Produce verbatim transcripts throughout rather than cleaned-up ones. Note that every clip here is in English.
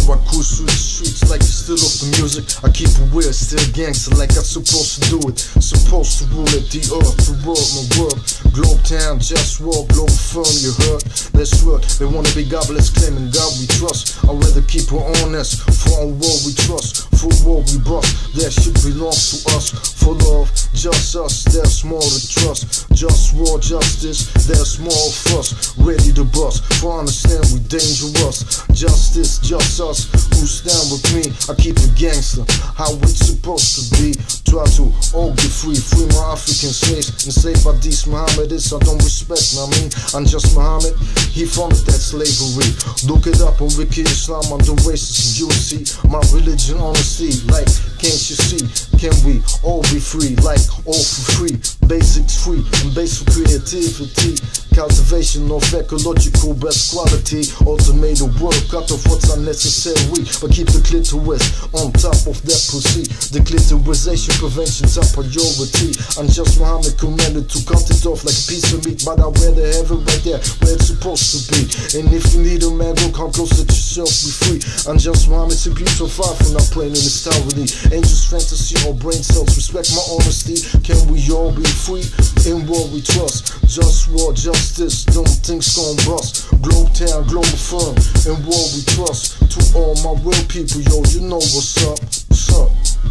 I cruise through the streets like it's still off the music. I keep it real, still gangster like I'm supposed to do it. Supposed to rule it, the earth, the world, my world. Globe town, just war, global firm, you heard? Let's work, they wanna be godless, claiming God we trust. I'd rather keep it honest, for on war we trust. For war we bust, that shit belongs to us. For love, just us, there's more to trust. Just war, justice, there's more of us. Ready to bust, for understand we dangerous. Justice, just us, who stand with me. I keep it gangster, how it's supposed to be. Try to all get free, free my African slaves. Enslaved by these Mohammedists I don't respect, know what I mean? I'm just Muhammad, he founded that slavery. Look it up on Wiki Islam, I'm the racist. You see, my religion honesty, like, can't you see? Can we all be free, like, all for free? Basics free, and base for creativity. Cultivation of ecological best quality. Automated work, cut off what's unnecessary, but keep the clitoris on top of that pussy. The clitorisation prevention's a priority. I'm just Muhammad commanded to cut it off like a piece of meat, but I'd rather have it right there where it's supposed to be. And if you need a man, go come close, let yourself be free. I'm just Muhammad, simply so far from not playing in this towery. Angels, fantasy, or brain cells, respect my honesty. Can we all be free? In war we trust. Just war, justice, them things gon' bust. Globe town, global firm, in war we trust. To all my real people, yo, you know what's up, what's up.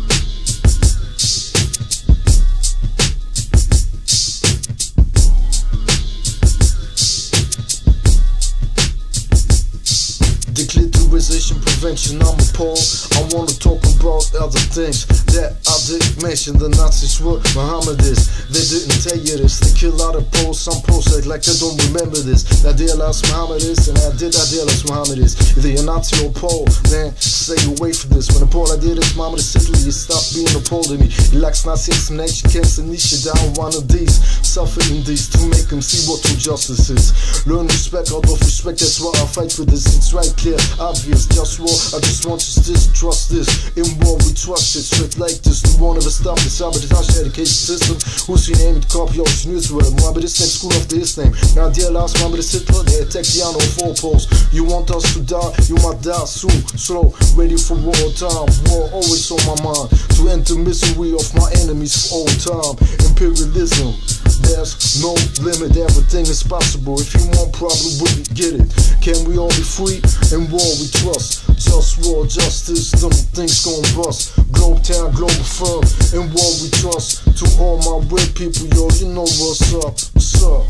Declitterization prevention, I'm appalled. I wanna talk about other things that I didn't mention. The Nazis were Mohammedists, they didn't tell you this. They kill out of Poles, some Poles act like they don't remember this. They idealize Mohammedists, and I did idealize Mohammedists. Either you're Nazi or Pole, then stay away from this. When the Pole idealist Mohammedist Italy, you stop being a Pole to me. He likes Nazi explanation, cancer niche down one of these. Suffering these to make him see what true justice is. Learn respect out of respect, that's why I fight for this. It's right clear, obvious, just war. I just want you to trust this. In war we trust it, straight like this. We won't ever stop this sabotage education system. Who's your name? Copy of Newswell. Mohammedist name, school after his name. Now dear last Mohammedist Hitler, they attack the honor of four poles. You want us to die, you might die soon. Slow, ready for war time. War always on my mind. To end the misery of my enemies for all time. Imperialism, there's no limit, everything is possible. If you want problem, we get it. Can we all be free? In war we trust. Just war, justice, them things gon' bust. Globe town, global firm, in war we trust. To all my real people, yo, you know what's up, what's up.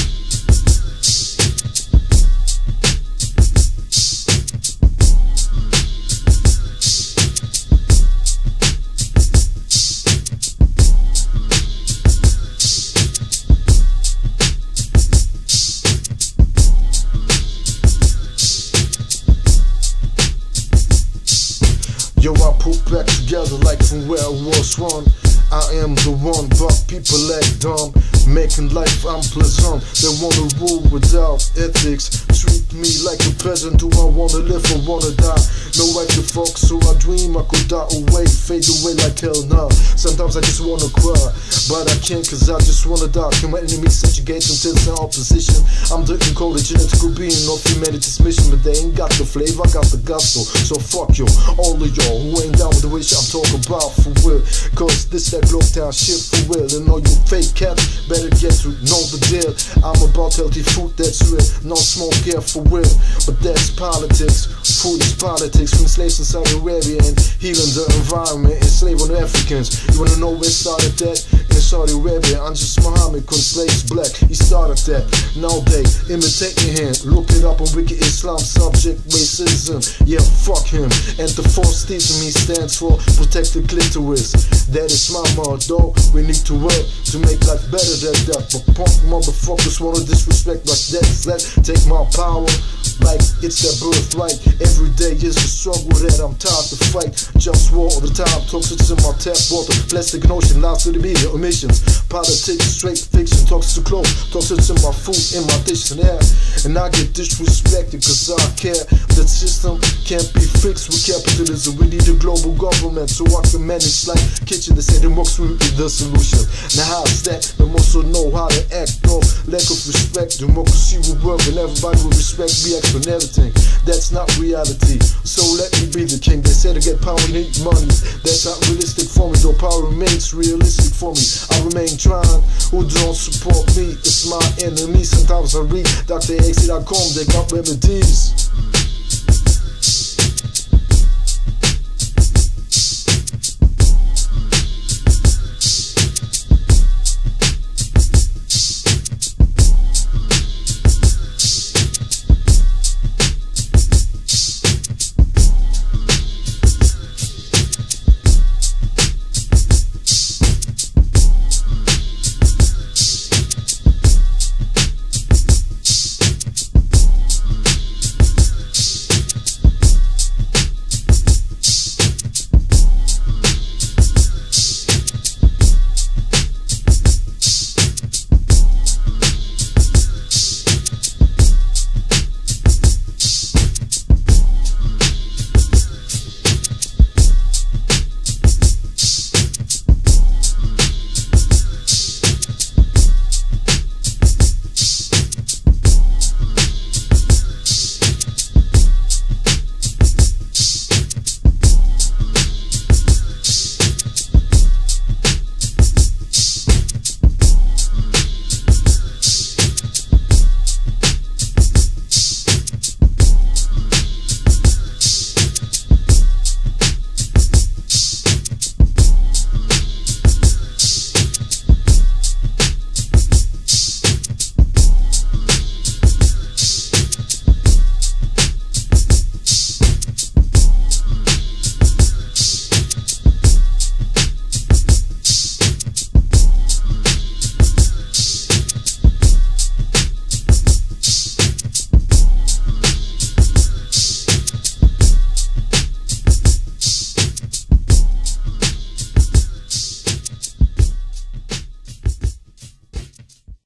Yo, I put back together like from where I was run. I am the one, but people act dumb, making life unpleasant. They wanna rule without ethics, treat me like a peasant. Do I wanna live or wanna die? No right to fuck, so I dream I could die away, fade away like hell now. Sometimes I just wanna cry, but I can't cause I just wanna die. Can my enemies subjugate until their opposition? I'm the encoded genetical being of humanity's mission, but they ain't got the flavor, I got the gusto. So fuck you, all of y'all who ain't down with the wish I'm talking about for real. Cause this that globe town shit for real. And all you fake cats better get to know the deal. I'm about healthy food that's real, no smoke here for real. But that's politics, food is politics. From slaves in Saudi Arabia and healing the environment, enslaving the Africans. You wanna know where it started that? In Saudi Arabia, I'm just Muhammad, couldn't slaves black. He started that. Now they imitating him. Look it up on Wiki Islam, subject racism. Yeah, fuck him. And the force teaching me stands for protect the clitoris. That is my motto. We need to work to make life better than that. But punk motherfuckers wanna disrespect like that. Let's take my power like it's their birthright. Every day is a struggle that I'm tired to fight. Just war all the time, toxins in my tap water. plastic notion, lies to the media, omissions. Politics, straight fiction, talks to clothes, talks to my food in my dictionary. And I get disrespected cause I care. The system can't be fixed with capitalism. We need a global government so I can manage like kitchen. They say democracy will be the solution. Now how's that? They also know how to act. No lack of respect. Democracy will work and everybody will respect me for everything. That's not reality. So let me be the king. They say to get power need money. That's not realistic for me. Though power remains realistic for me. I remain trying. Who don't support me? It's my enemy. Sometimes I read Doctor X dot com. They got remedies.